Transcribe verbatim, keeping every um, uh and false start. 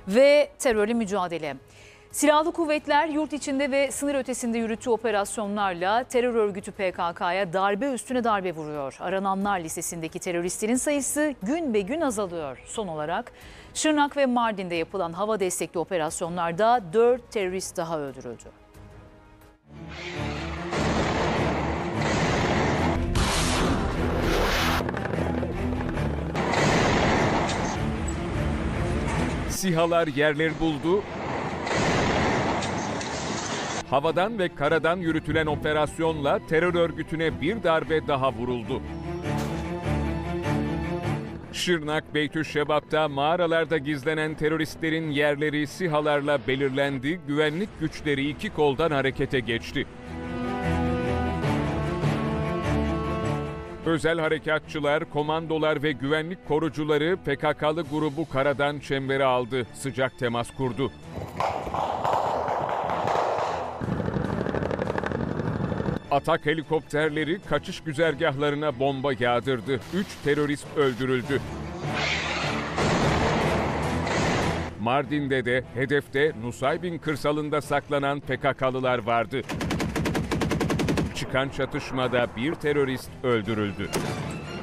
Ve terörle mücadele. Silahlı kuvvetler yurt içinde ve sınır ötesinde yürüttüğü operasyonlarla terör örgütü P K K'ya darbe üstüne darbe vuruyor. Arananlar listesindeki teröristlerin sayısı gün be gün azalıyor. Son olarak Şırnak ve Mardin'de yapılan hava destekli operasyonlarda dört terörist daha öldürüldü. SİHA'lar yerleri buldu. Havadan ve karadan yürütülen operasyonla terör örgütüne bir darbe daha vuruldu. Şırnak Beytüşşebap'ta mağaralarda gizlenen teröristlerin yerleri SİHA'larla belirlendi, güvenlik güçleri iki koldan harekete geçti. Özel harekatçılar, komandolar ve güvenlik korucuları P K K'lı grubu karadan çembere aldı, sıcak temas kurdu. Atak helikopterleri kaçış güzergahlarına bomba yağdırdı. Üç terörist öldürüldü. Mardin'de de hedefte Nusaybin kırsalında saklanan P K K'lılar vardı. Çıkan çatışmada bir terörist öldürüldü.